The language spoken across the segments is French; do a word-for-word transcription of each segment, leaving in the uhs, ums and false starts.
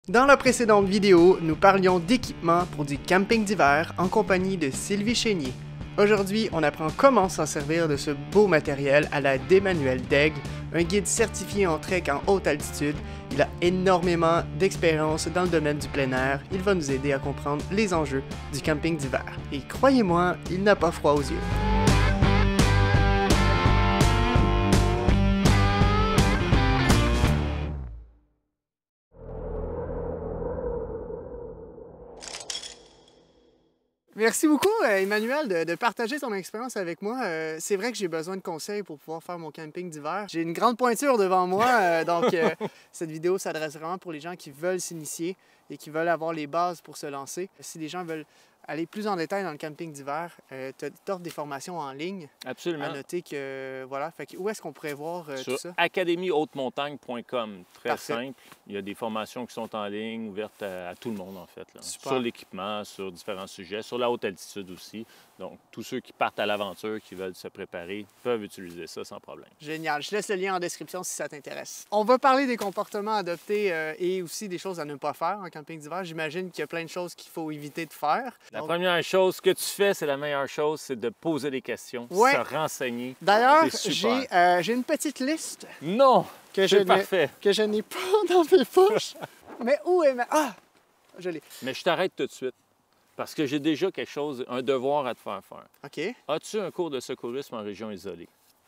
Dans la précédente vidéo, nous parlions d'équipement pour du camping d'hiver en compagnie de Sylvie Chénier. Aujourd'hui, on apprend comment s'en servir de ce beau matériel à la d'Emmanuel Daigle, un guide certifié en trek en haute altitude. Il a énormément d'expérience dans le domaine du plein air. Il va nous aider à comprendre les enjeux du camping d'hiver. Et croyez-moi, il n'a pas froid aux yeux. Merci beaucoup, Emmanuel, de, de partager ton expérience avec moi. Euh, c'est vrai que j'ai besoin de conseils pour pouvoir faire mon camping d'hiver. J'ai une grande pointure devant moi, euh, donc euh, cette vidéo s'adresse vraiment pour les gens qui veulent s'initier et qui veulent avoir les bases pour se lancer. Si les gens veulent aller plus en détail dans le camping d'hiver, euh, tu offres des formations en ligne. Absolument. À noter que, voilà, fait que où est-ce qu'on pourrait voir euh, Sur tout ça? académie haute montagne point com. Très Parfait. simple. Il y a des formations qui sont en ligne, ouvertes à, à tout le monde, en fait. Là. Super. Sur l'équipement, sur différents sujets, sur la haute altitude aussi. Donc, tous ceux qui partent à l'aventure, qui veulent se préparer, peuvent utiliser ça sans problème. Génial. Je laisse le lien en description si ça t'intéresse. On va parler des comportements adoptés euh, et aussi des choses à ne pas faire en camping d'hiver. J'imagine qu'il y a plein de choses qu'il faut éviter de faire. La Donc... première chose que tu fais, c'est la meilleure chose, c'est de poser des questions, Ouais. se renseigner. D'ailleurs, C'est j'ai super. euh, j'ai une petite liste Non! que je C'est n'ai- parfait. que je n'ai pas dans mes poches. Mais où est ma... Ah! Je l'ai. Mais je t'arrête tout de suite. Parce que j'ai déjà quelque chose, un devoir à te faire faire. OK. As-tu un cours de secourisme en région isolée?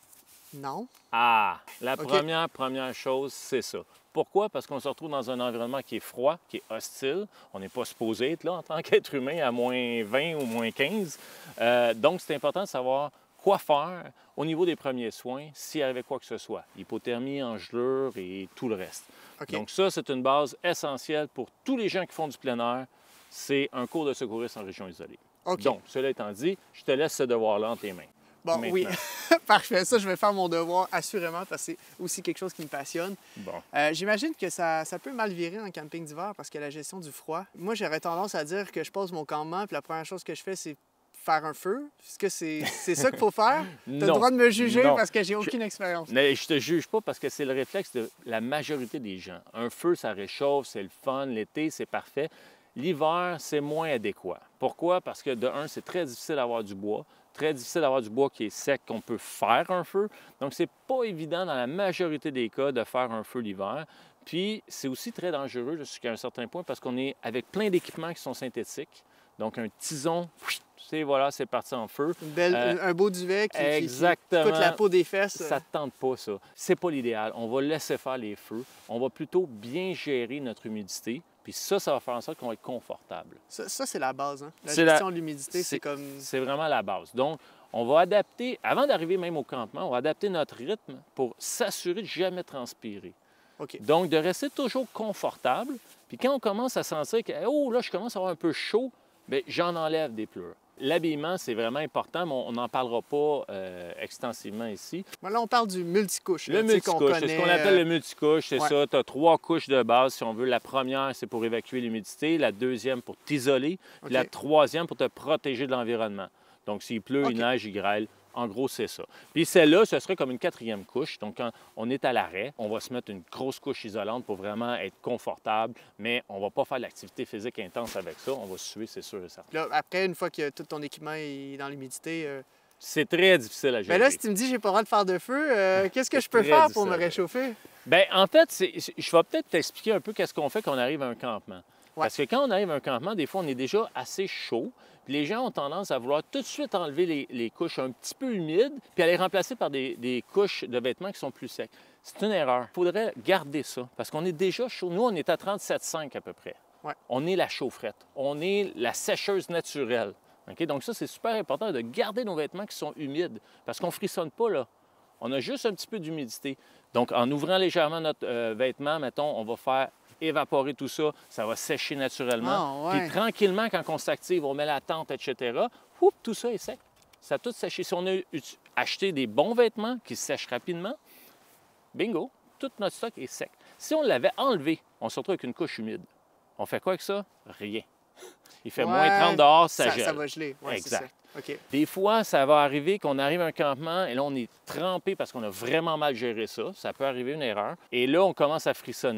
Non. Ah! La OK. première, première chose, c'est ça. Pourquoi? Parce qu'on se retrouve dans un environnement qui est froid, qui est hostile. On n'est pas supposé être là en tant qu'être humain à moins vingt ou moins quinze. Euh, donc, c'est important de savoir quoi faire au niveau des premiers soins s'il arrivait quoi que ce soit. Hypothermie, engelure et tout le reste. OK. Donc ça, c'est une base essentielle pour tous les gens qui font du plein air. C'est un cours de secourisme en région isolée. OK. Donc, cela étant dit, je te laisse ce devoir-là entre tes mains. Bon, maintenant. oui. Parfait. Ça, je vais faire mon devoir assurément parce que c'est aussi quelque chose qui me passionne. Bon. Euh, J'imagine que ça, ça peut mal virer en camping d'hiver parce que la gestion du froid. Moi, j'aurais tendance à dire que je pose mon campement puis la première chose que je fais, c'est faire un feu. Est-ce que c'est c'est ça qu'il faut faire? Tu as le Non. droit de me juger Non. parce que j'ai aucune expérience. Mais je te juge pas parce que c'est le réflexe de la majorité des gens. Un feu, ça réchauffe, c'est le fun. L'été, c'est parfait. L'hiver, c'est moins adéquat. Pourquoi? Parce que de un, c'est très difficile d'avoir du bois. Très difficile d'avoir du bois qui est sec, qu'on peut faire un feu. Donc, c'est pas évident dans la majorité des cas de faire un feu l'hiver. Puis, c'est aussi très dangereux jusqu'à un certain point parce qu'on est avec plein d'équipements qui sont synthétiques. Donc, un tison, c'est voilà, c'est parti en feu. Une belle, Euh, un beau duvet qui, qui- qui exactement. coûte la peau des fesses. Ça ne tente pas, ça. C'est pas l'idéal. On va laisser faire les feux. On va plutôt bien gérer notre humidité. Puis ça, ça va faire en sorte qu'on va être confortable. Ça, ça, c'est la base. Hein? La C'est la- gestion de l'humidité, c'est comme... C'est vraiment la base. Donc, on va adapter, avant d'arriver même au campement, on va adapter notre rythme pour s'assurer de jamais transpirer. OK. Donc, de rester toujours confortable. Puis quand on commence à sentir que, oh, là, je commence à avoir un peu chaud, bien, j'en enlève des pleurs. L'habillement, c'est vraiment important, mais on n'en parlera pas euh, extensivement ici. Bon, là, on parle du multicouche. Le là, tu sais, qu'on multicouche, c'est ce qu'on connaît, appelle euh, le multicouche, c'est ouais. ça. Tu as trois couches de base, si on veut. La première, c'est pour évacuer l'humidité. La deuxième, pour t'isoler. Puis OK. la troisième, pour te protéger de l'environnement. Donc, s'il pleut, OK. il neige, il grêle. En gros, c'est ça. Puis celle-là, ce serait comme une quatrième couche. Donc, quand on est à l'arrêt, on va se mettre une grosse couche isolante pour vraiment être confortable, mais on ne va pas faire de l'activité physique intense avec ça. On va suer, c'est sûr et certain. Là, après, une fois que tout ton équipement est dans l'humidité... euh, C'est très difficile à gérer. Mais là, si tu me dis que j'ai pas le droit de faire de feu, euh, qu'est-ce que C'est je peux très faire pour me difficile. réchauffer? Bien, en fait, c'est- je vais peut-être t'expliquer un peu qu'est-ce qu'on fait quand on arrive à un campement. Ouais. Parce que quand on arrive à un campement, des fois, on est déjà assez chaud. Puis les gens ont tendance à vouloir tout de suite enlever les, les couches un petit peu humides, puis à les remplacer par des, des couches de vêtements qui sont plus secs. C'est une erreur. Il faudrait garder ça, parce qu'on est déjà chaud. Nous, on est à trente-sept virgule cinq à peu près. Ouais. On est la chaufferette. On est la sécheuse naturelle. OK? Donc ça, c'est super important de garder nos vêtements qui sont humides, parce qu'on ne frissonne pas, là. On a juste un petit peu d'humidité. Donc, en ouvrant légèrement notre euh, vêtement, mettons, on va faire évaporer tout ça, ça va sécher naturellement. Ah, ouais. Puis tranquillement, quand on s'active, on met la tente, et cetera, oup, tout ça est sec. Ça a tout séché. Si on a eu- acheté des bons vêtements qui sèchent rapidement, bingo, tout notre stock est sec. Si on l'avait enlevé, on se retrouve avec une couche humide. On fait quoi avec ça? Rien. Il fait Ouais, moins trente dehors, ça, ça, gèle. ça va geler. Ouais, c'est Exact. ça. OK. Des fois, ça va arriver qu'on arrive à un campement et là, on est trempé parce qu'on a vraiment mal géré ça. Ça peut arriver une erreur. Et là, on commence à frissonner.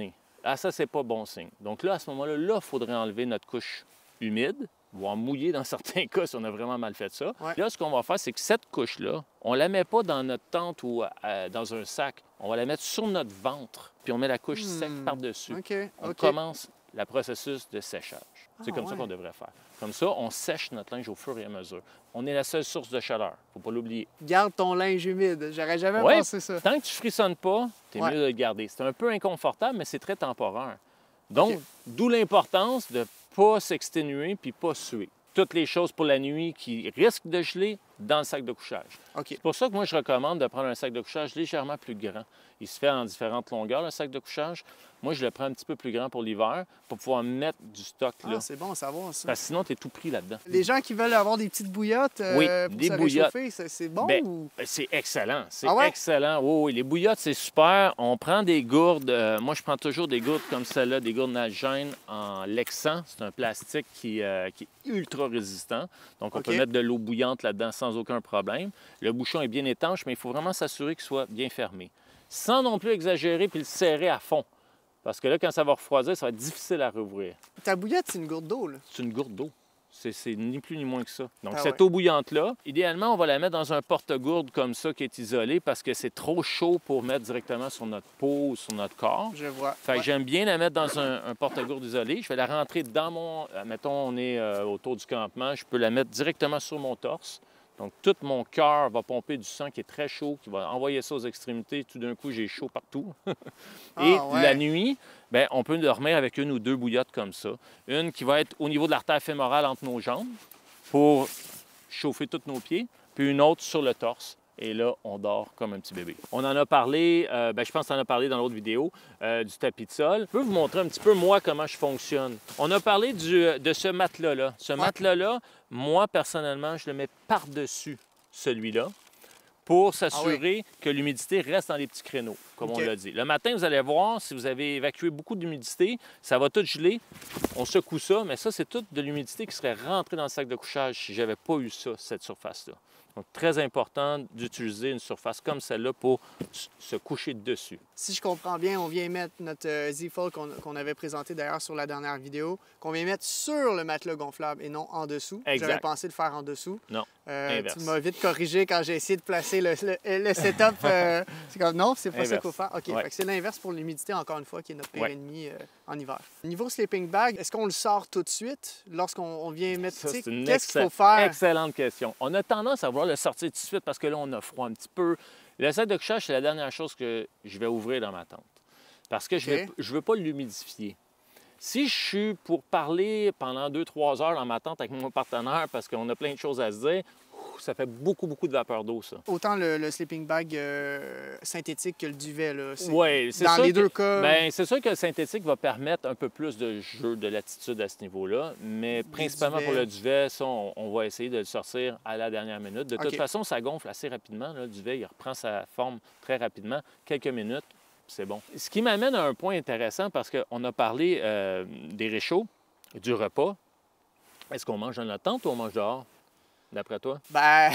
Ah, ça, c'est pas bon signe. Donc là, à ce moment-là, là, il faudrait enlever notre couche humide, voire mouillée dans certains cas si on a vraiment mal fait ça. Ouais. Là, ce qu'on va faire, c'est que cette couche-là, on ne la met pas dans notre tente ou euh, dans un sac. On va la mettre sur notre ventre, puis on met la couche Hmm. sec par-dessus. OK, On OK. commence le processus de séchage. C'est Ah, comme ça ouais. qu'on devrait faire. Comme ça, on sèche notre linge au fur et à mesure. On est la seule source de chaleur. Il ne faut pas l'oublier. Garde ton linge humide. J'aurais jamais Ouais. pensé ça. Tant que tu ne frissonnes pas, tu es Ouais. mieux de le garder. C'est un peu inconfortable, mais c'est très temporaire. Donc, OK. d'où l'importance de ne pas s'exténuer puis pas suer. Toutes les choses pour la nuit qui risquent de geler dans le sac de couchage. OK. C'est pour ça que moi, je recommande de prendre un sac de couchage légèrement plus grand. Il se fait en différentes longueurs, le sac de couchage. Moi, je le prends un petit peu plus grand pour l'hiver pour pouvoir mettre du stock là. Ah, c'est bon à savoir ça. Parce que sinon, tu es tout pris là-dedans. Les gens qui veulent avoir des petites bouillottes euh, Oui, pour des se bouillottes. réchauffer, c'est c'est bon Ben, ou... C'est excellent. C'est Ah ouais? excellent. Oui, oui, les bouillottes, c'est super. On prend des gourdes. euh, moi, je prends toujours des gourdes comme celle-là, des gourdes Nalgene en Lexan. C'est un plastique qui, euh, qui est ultra résistant. Donc, on OK. peut mettre de l'eau bouillante là-dedans sans aucun problème. Le bouchon est bien étanche, mais il faut vraiment s'assurer qu'il soit bien fermé. Sans non plus exagérer puis le serrer à fond. Parce que là, quand ça va refroidir, ça va être difficile à rouvrir. Ta bouillotte, c'est une gourde d'eau, là. C'est une gourde d'eau. C'est c'est ni plus ni moins que ça. Donc, Ah cette ouais. eau bouillante-là, idéalement, on va la mettre dans un porte-gourde comme ça qui est isolé parce que c'est trop chaud pour mettre directement sur notre peau ou sur notre corps. Je vois. Fait que Ouais. j'aime bien la mettre dans un, un porte-gourde isolé. Je vais la rentrer dans mon... euh, Mettons, on est euh, autour du campement. Je peux la mettre directement sur mon torse. Donc, tout mon cœur va pomper du sang qui est très chaud, qui va envoyer ça aux extrémités. Tout d'un coup, j'ai chaud partout. Et Ah, ouais. la nuit, bien, on peut dormir avec une ou deux bouillottes comme ça. Une qui va être au niveau de l'artère fémorale entre nos jambes pour chauffer tous nos pieds, puis une autre sur le torse. Et là, on dort comme un petit bébé. On en a parlé, euh, bien, je pense qu'on en a parlé dans l'autre vidéo, euh, du tapis de sol. Je peux vous montrer un petit peu, moi, comment je fonctionne. On a parlé du, de ce matelas-là. Ce Ouais. matelas-là, moi, personnellement, je le mets par-dessus celui-là pour s'assurer que l'humidité reste dans les petits créneaux, comme OK. on l'a dit. Le matin, vous allez voir, si vous avez évacué beaucoup d'humidité, ça va tout geler. On secoue ça, mais ça, c'est toute de l'humidité qui serait rentrée dans le sac de couchage si je n'avais pas eu ça, cette surface-là. Donc, très important d'utiliser une surface comme celle-là pour s- se coucher dessus. Si je comprends bien, on vient mettre notre euh, Z-Fold qu'on qu'on avait présenté d'ailleurs sur la dernière vidéo, qu'on vient mettre sur le matelas gonflable et non en dessous. Exact. J'avais pensé de faire en dessous. Non, Euh, inverse. tu m'as vite corrigé quand j'ai essayé de placer le, le- le setup. euh, c'est comme non, c'est pas ça Inverse. qu'il faut faire. OK, Ouais. fait que c'est l'inverse pour l'humidité, encore une fois, qui est notre pire Ouais. ennemi euh, en hiver. Niveau sleeping bag, est-ce qu'on le sort tout de suite lorsqu'on on vient mettre... Ça, tu sais, c'est une qu'est-ce qu'il faut excell- faire? excellente question. On a tendance à vouloir le sortir tout de suite parce que là, on a froid un petit peu. Le sac de couchage, c'est la dernière chose que je vais ouvrir dans ma tente. Parce que je OK. ne veux pas l'humidifier. Si je suis pour parler pendant deux trois heures dans ma tente avec mon partenaire parce qu'on a plein de choses à se dire, ouf, ça fait beaucoup, beaucoup de vapeur d'eau, ça. Autant le, le sleeping bag euh, synthétique que le duvet. Là. C'est- Oui, c'est Dans sûr les que- deux cas, ben, c'est sûr que le synthétique va permettre un peu plus de jeu de latitude à ce niveau-là, mais principalement pour duvets. le duvet, ça, on, on va essayer de le sortir à la dernière minute. De toute OK. façon, ça gonfle assez rapidement. Là, le duvet, il reprend sa forme très rapidement, quelques minutes, c'est bon. Ce qui m'amène à un point intéressant parce qu'on a parlé euh, des réchauds, du repas. Est-ce qu'on mange dans notre tente ou on mange dehors, d'après toi? ben,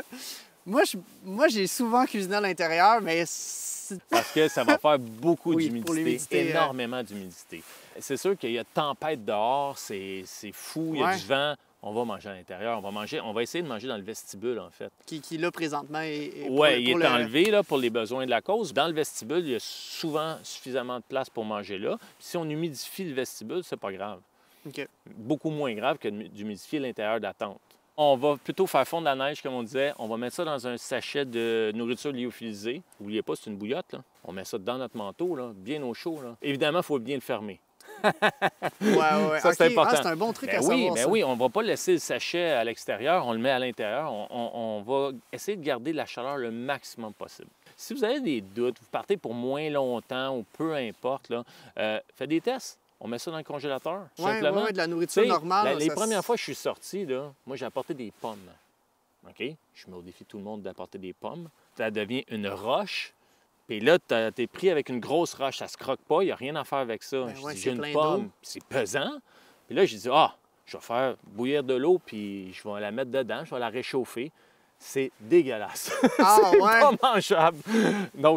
moi, je- moi, j'ai souvent cuisiné à l'intérieur, mais c'est- Parce que ça va faire beaucoup Oui, pour d'humidité, l'humidité, euh. énormément d'humidité. C'est sûr qu'il y a tempête dehors, c'est c'est fou, il y a Ouais. du vent. On va manger à l'intérieur, on va manger, on va essayer de manger dans le vestibule, en fait. qui, qui là, présentement, est, est pour- Oui, il pour est le- enlevé là, pour les besoins de la cause. Dans le vestibule, il y a souvent suffisamment de place pour manger là. Puis si on humidifie le vestibule, c'est pas grave. OK. Beaucoup moins grave que d'humidifier l'intérieur de la tente. On va plutôt faire fondre la neige, comme on disait. On va mettre ça dans un sachet de nourriture lyophilisée. N'oubliez pas, c'est une bouillotte. Là. On met ça dans notre manteau, là, bien au chaud. Là. Évidemment, il faut bien le fermer. Ouais, ouais. Ça, c'est OK. important. Ah, c'est un bon truc Ben à oui, savoir, ben ça. oui, on ne va pas laisser le sachet à l'extérieur, on le met à l'intérieur. On, on- on va essayer de garder la chaleur le maximum possible. Si vous avez des doutes, vous partez pour moins longtemps ou peu importe, là, euh, faites des tests. On met ça dans le congélateur, tout Ouais, simplement. ouais, ouais, de la Tu nourriture sais, normale. la- les ça- premières fois que je suis sorti, là, moi, j'ai apporté des pommes. OK? Je mets au défi tout le monde d'apporter des pommes. Ça devient une roche. Puis là, t'as- t'es pris avec une grosse roche. Ça se croque pas. Il n'y a rien à faire avec ça. Ben Je ouais, dis, c'est j'ai une plein pomme. d'eau. C'est pesant. Puis là, j'ai dit, ah, je vais faire bouillir de l'eau, puis je vais la mettre dedans. Je vais la réchauffer. C'est dégueulasse. Ah, c'est ouais. pas mangeable. Donc,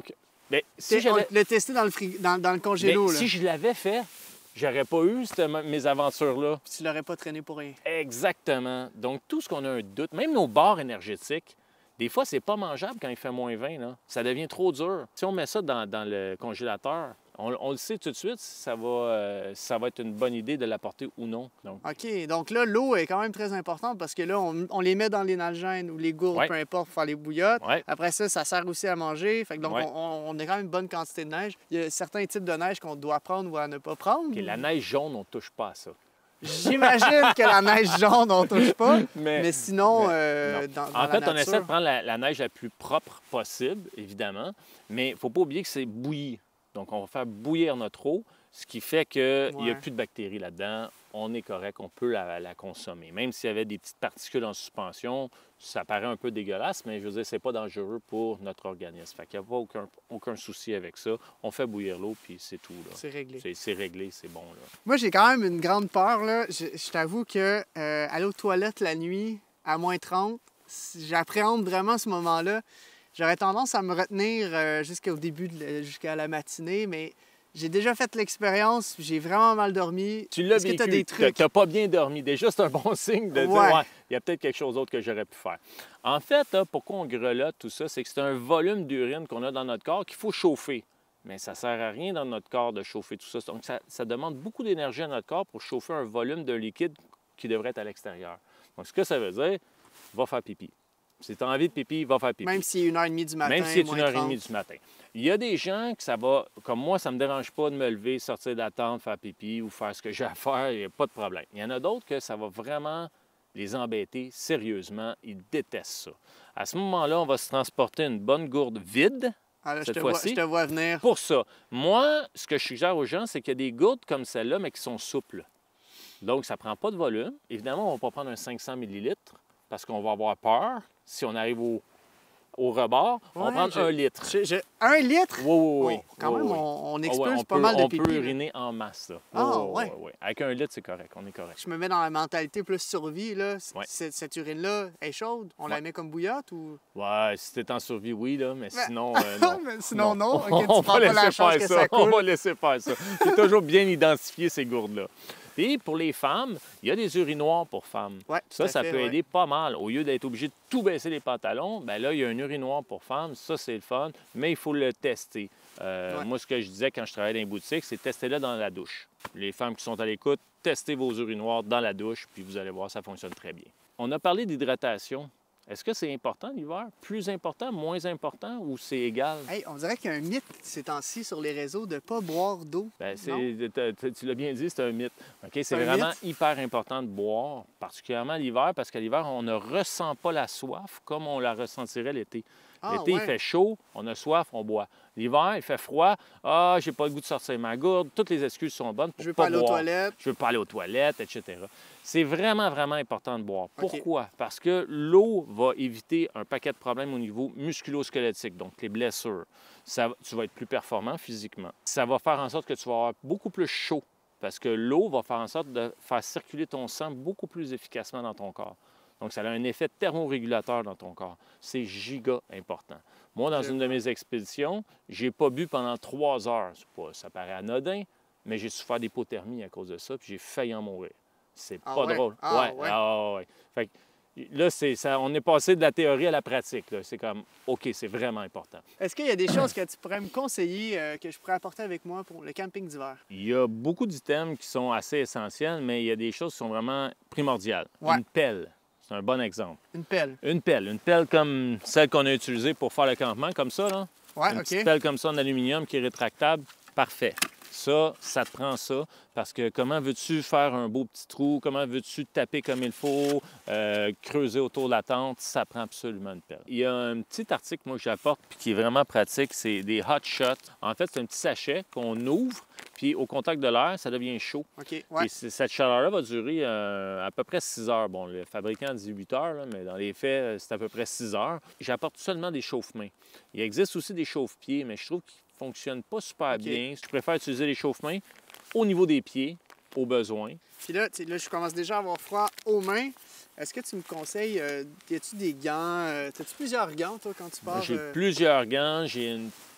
Bien, si on j'avais... l'a testé dans le, frig... dans, dans le congélo. Bien, Là. si je l'avais fait, j'aurais pas eu cette... mes aventures-là. Puis tu l'aurais pas traîné pour rien. Exactement. Donc, tout ce qu'on a un doute, même nos barres énergétiques, des fois, c'est pas mangeable quand il fait moins vingt. Là. Ça devient trop dur. Si on met ça dans, dans le congélateur, on, on le sait tout de suite si ça va, euh, si ça va être une bonne idée de l'apporter ou non. Donc. OK. Donc là, l'eau est quand même très importante parce que là, on, on les met dans les nalgènes ou les gourdes, Ouais. peu importe, pour faire les bouillottes. Ouais. Après ça, ça sert aussi à manger. Fait que donc, Ouais. on, on a quand même une bonne quantité de neige. Il y a certains types de neige qu'on doit prendre ou à ne pas prendre. Okay, la neige jaune, on touche pas à ça. J'imagine que la neige jaune, on touche pas. Mais, mais sinon, mais, euh, dans, dans En la fait, nature... on essaie de prendre la, la neige la plus propre possible, évidemment. Mais il ne faut pas oublier que c'est bouilli. Donc, on va faire bouillir notre eau, ce qui fait qu'il n'y Ouais. a plus de bactéries là-dedans. On est correct, on peut la, la consommer. Même s'il y avait des petites particules en suspension, ça paraît un peu dégueulasse, mais je veux dire, c'est pas dangereux pour notre organisme. Fait qu'il n'y a pas aucun, aucun souci avec ça. On fait bouillir l'eau, puis c'est tout. C'est réglé. C'est, c'est réglé, c'est bon. Là. Moi, j'ai quand même une grande peur. Là. Je, je t'avoue que euh, aller aux toilettes la nuit à moins trente, j'appréhende vraiment ce moment-là. J'aurais tendance à me retenir euh, jusqu'au début, de, jusqu'à la matinée, mais j'ai déjà fait l'expérience, j'ai vraiment mal dormi. Tu l'as Est-ce vécu, que tu as des trucs? tu n'as pas bien dormi. Déjà, c'est un bon signe de Ouais. dire, ouais, il y a peut-être quelque chose d'autre que j'aurais pu faire. En fait, là, pourquoi on grelotte tout ça, c'est que c'est un volume d'urine qu'on a dans notre corps qu'il faut chauffer. Mais ça ne sert à rien dans notre corps de chauffer tout ça. Donc, ça, ça demande beaucoup d'énergie à notre corps pour chauffer un volume de liquide qui devrait être à l'extérieur. Donc, ce que ça veut dire, va faire pipi. Si tu as envie de pipi, va faire pipi. Même s'il est une heure et demie du matin, Même s'il est moins une heure et trente. demie du matin. Il y a des gens que ça va, comme moi, ça ne me dérange pas de me lever, sortir de la tente, faire pipi ou faire ce que j'ai à faire, il n'y a pas de problème. Il y en a d'autres que ça va vraiment les embêter sérieusement. Ils détestent ça. À ce moment-là, on va se transporter une bonne gourde vide. Ah, là, je, cette te vois, fois-ci, je te vois venir. Pour ça. Moi, ce que je suggère aux gens, c'est qu'il y a des gourdes comme celle-là, mais qui sont souples. Donc, ça ne prend pas de volume. Évidemment, on ne va pas prendre un cinq cents millilitres parce qu'on va avoir peur. Si on arrive au, au rebord, on va Ouais, prendre je- un litre. Je- je- Un litre? Oui, oui, oui. Oh, quand Oui, même, oui. on, on Ah expulse ouais, on pas peut- mal de On pipi. peut là. uriner en masse. Là. Ah, Oui, oui, ouais. oui, oui. Avec un litre, c'est correct. On est correct. Je me mets dans la mentalité plus survie. Là. C- Ouais. Cette, cette urine-là est chaude. On la Ouais. met comme bouillotte ou... Ouais, si t'es en survie, oui, là, mais Mais- sinon, euh, non. Mais sinon, non. OK, tu on prends va pas la laisser chance faire que ça. ça On coule. va laisser faire ça. C'est toujours bien identifier ces gourdes-là. Et pour les femmes, il y a des urinoirs pour femmes. Ouais, tout Ça, à ça fait, peut ouais. aider pas mal. Au lieu d'être obligé de tout baisser les pantalons, bien là, il y a un urinoir pour femmes. Ça, c'est le fun, mais il faut le tester. Euh, Ouais. Moi, ce que je disais quand je travaillais dans les boutiques, c'est tester-le dans la douche. Les femmes qui sont à l'écoute, testez vos urinoirs dans la douche, puis vous allez voir, ça fonctionne très bien. On a parlé d'hydratation. Est-ce que c'est important l'hiver? Plus important, moins important ou c'est égal? Hey, on dirait qu'il y a un mythe ces temps-ci sur les réseaux de ne pas boire d'eau. Ben, c'est- Non? t'as- t'as- tu l'as bien dit, c'est un mythe. OK? C'est un vraiment mythe? hyper important de boire, particulièrement l'hiver, parce qu'à l'hiver, on ne ressent pas la soif comme on la ressentirait l'été. Ah, L'été, ouais. il fait chaud, on a soif, on boit. L'hiver, il fait froid. Ah, j'ai pas le goût de sortir ma gourde. Toutes les excuses sont bonnes pour Je veux pas pas aller aux boire. toilettes. Je veux pas aller aux toilettes, et cetera. C'est vraiment, vraiment important de boire. OK. Pourquoi? Parce que l'eau va éviter un paquet de problèmes au niveau musculo-squelettique, donc les blessures. Ça, tu vas être plus performant physiquement. Ça va faire en sorte que tu vas avoir beaucoup plus chaud parce que l'eau va faire en sorte de faire circuler ton sang beaucoup plus efficacement dans ton corps. Donc, ça a un effet thermorégulateur dans ton corps. C'est giga important. Moi, dans Je une de mes expéditions, j'ai pas bu pendant trois heures. C'est pas- ça paraît anodin, mais j'ai souffert d'hypothermie à cause de ça, puis j'ai failli en mourir. C'est Ah pas ouais? drôle. Ah ouais. ouais. Ah ouais. Fait que là, c'est ça, on est passé de la théorie à la pratique. là. C'est comme, OK, c'est vraiment important. Est-ce qu'il y a des choses que tu pourrais me conseiller, euh, que je pourrais apporter avec moi pour le camping d'hiver? Il y a beaucoup d'items qui sont assez essentiels, mais il y a des choses qui sont vraiment primordiales. Ouais. Une pelle, c'est un bon exemple. Une pelle. Une pelle. Une pelle comme celle qu'on a utilisée pour faire le campement, comme ça, là. Ouais, Une OK. petite pelle comme ça en aluminium qui est rétractable, parfait. Ça, ça te prend ça, parce que comment veux-tu faire un beau petit trou, comment veux-tu taper comme il faut, euh, creuser autour de la tente, ça prend absolument une pelle. Il y a un petit article, moi, que j'apporte, puis qui est vraiment pratique, c'est des hot shots. En fait, c'est un petit sachet qu'on ouvre, puis au contact de l'air, ça devient chaud. OK, ouais. Et c- cette chaleur-là va durer euh, à peu près six heures. Bon, le fabricant dit huit heures, là, mais dans les faits, euh, c'est à peu près six heures. J'apporte seulement des chauffe-mains. Il existe aussi des chauffe-pieds, mais je trouve qu'ils ne fonctionnent pas super OK. bien. Je préfère utiliser les chauffe-mains au niveau des pieds, au besoin. Puis là, tu sais, là, je commence déjà à avoir froid aux mains. Est-ce que tu me conseilles, euh, y a-tu des gants? Euh, T'as-tu plusieurs gants, toi, quand tu pars? J'ai euh? plusieurs gants. J'ai une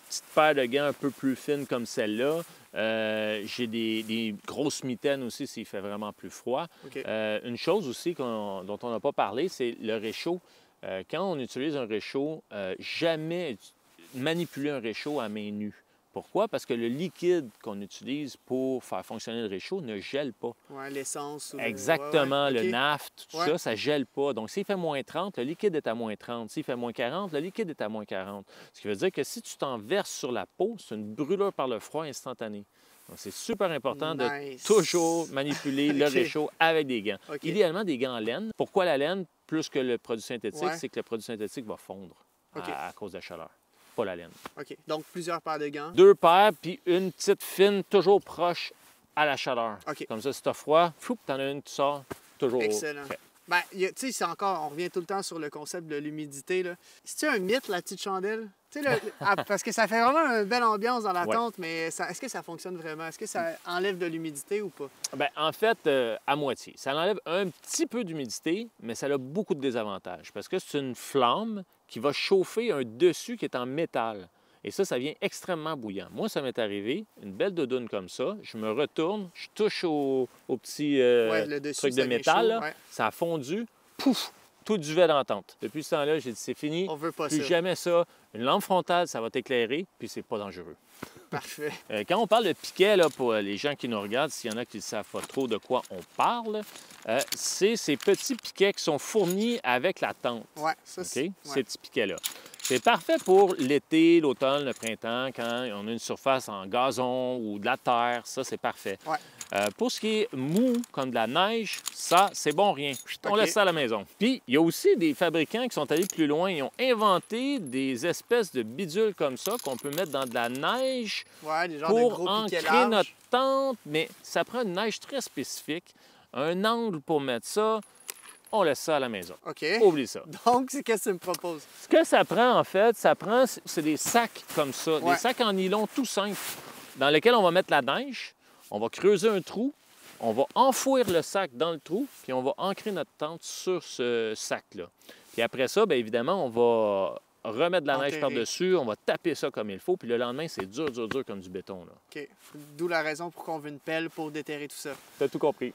petites paires de gants un peu plus fines comme celle-là. Euh, j'ai des, des grosses mitaines aussi s'il fait vraiment plus froid. Okay. Euh, une chose aussi qu'on, dont on n'a pas parlé, c'est le réchaud. Euh, quand on utilise un réchaud, euh, jamais manipuler un réchaud à main nue. Pourquoi? Parce que le liquide qu'on utilise pour faire fonctionner le réchaud ne gèle pas. Oui, l'essence. Ou... Exactement, ouais, ouais. le Okay. naft, tout ouais. ça, ça ne gèle pas. Donc, s'il fait moins trente, le liquide est à moins trente. S'il fait moins quarante, le liquide est à moins quarante. Ce qui veut dire que si tu t'en verses sur la peau, c'est une brûlure par le froid instantanée. Donc, c'est super important nice. de toujours manipuler le okay. réchaud avec des gants. Okay. Idéalement, des gants en laine. Pourquoi la laine plus que le produit synthétique? Ouais. C'est que le produit synthétique va fondre okay. à, à cause de la chaleur. Pas la laine. OK. Donc, plusieurs paires de gants. Deux paires, puis une petite fine, toujours proche à la chaleur. Okay. Comme ça, si tu as froid, tu en as une, tu sors, toujours excellent. Fait. Ben, tu sais, c'est encore, on revient tout le temps sur le concept de l'humidité. C'est-tu un mythe, la petite chandelle? Tu sais, parce que ça fait vraiment une belle ambiance dans la ouais. tente, mais est-ce que ça fonctionne vraiment? Est-ce que ça enlève de l'humidité ou pas? Bien, en fait, euh, à moitié. Ça enlève un petit peu d'humidité, mais ça a beaucoup de désavantages parce que c'est une flamme qui va chauffer un dessus qui est en métal. Et ça, ça vient extrêmement bouillant. Moi, ça m'est arrivé, une belle doudoune comme ça, je me retourne, je touche au, au petit euh, ouais, le dessus, truc de métal, chaud, là, ouais. ça a fondu, pouf, tout duvet dans la tente. Depuis ce temps-là, j'ai dit, c'est fini, on veut pas plus ça. jamais ça. Une lampe frontale, ça va t'éclairer, puis c'est pas dangereux. Parfait. Euh, quand on parle de piquet, là, pour les gens qui nous regardent, s'il y en a qui ne savent pas trop de quoi on parle, euh, c'est ces petits piquets qui sont fournis avec la tente. Oui, ça c'est... Okay? Ouais. Ces petits piquets-là. C'est parfait pour l'été, l'automne, le printemps, quand on a une surface en gazon ou de la terre, ça, c'est parfait. Ouais. Euh, pour ce qui est mou, comme de la neige, ça, c'est bon rien. On okay. laisse ça à la maison. Puis, il y a aussi des fabricants qui sont allés plus loin. Ils ont inventé des espèces de bidules comme ça qu'on peut mettre dans de la neige ouais, des genres pour de gros ancrer notre tente. Mais ça prend une neige très spécifique, un angle pour mettre ça. On laisse ça à la maison. OK. Oublie ça. Donc, c'est qu'est-ce que tu me proposes? Ce que ça prend, en fait, ça prend, c'est des sacs comme ça, ouais. des sacs en nylon tout simples, dans lesquels on va mettre la neige, on va creuser un trou, on va enfouir le sac dans le trou, puis on va ancrer notre tente sur ce sac-là. Puis après ça, bien évidemment, on va remettre de la Enterré. neige par-dessus, on va taper ça comme il faut, puis le lendemain, c'est dur, dur, dur comme du béton. Là. OK. D'où la raison pour qu'on veut une pelle pour déterrer tout ça. T'as tout compris.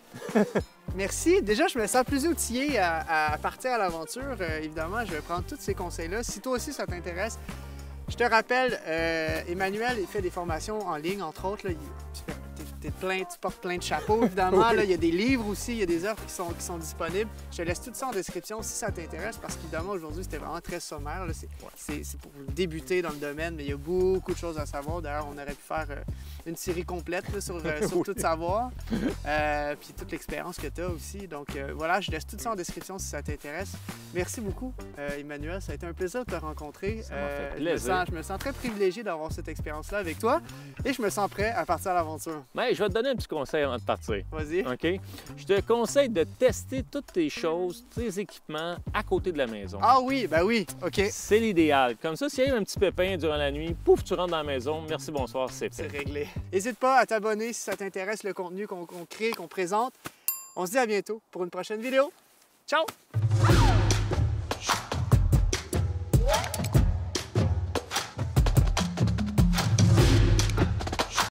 Merci. Déjà, je me sens plus outillé à, à partir à l'aventure. Euh, évidemment, je vais prendre tous ces conseils-là. Si toi aussi, ça t'intéresse, je te rappelle, euh, Emmanuel il fait des formations en ligne, entre autres. Là, il, tu, fais, t'es, t'es plein, tu portes plein de chapeaux, évidemment. Là, il y a des livres aussi, il y a des offres qui sont, qui sont disponibles. Je te laisse tout ça en description si ça t'intéresse, parce qu'évidemment, aujourd'hui, c'était vraiment très sommaire. Là. C'est, c'est, c'est pour débuter dans le domaine, mais il y a beaucoup de choses à savoir. D'ailleurs, on aurait pu faire euh, une série complète là, sur, euh, sur tout savoir, euh, puis toute l'expérience que tu as aussi. Donc euh, voilà, je laisse tout ça en description si ça t'intéresse. Merci beaucoup, euh, Emmanuel. Ça a été un plaisir de te rencontrer. Ça m'a fait Euh, plaisir. je, me sens, je me sens très privilégié d'avoir cette expérience-là avec toi et je me sens prêt à partir à l'aventure. Mais je vais te donner un petit conseil avant de partir. Vas-y. OK? Je te conseille de tester toutes tes choses, tes équipements à côté de la maison. Ah oui, ben oui, OK. C'est l'idéal. Comme ça, s'il y a un petit pépin durant la nuit, pouf, tu rentres dans la maison, merci, bonsoir, c'est fait. C'est réglé. N'hésite pas à t'abonner si ça t'intéresse le contenu qu'on, qu'on crée, qu'on présente. On se dit à bientôt pour une prochaine vidéo. Ciao!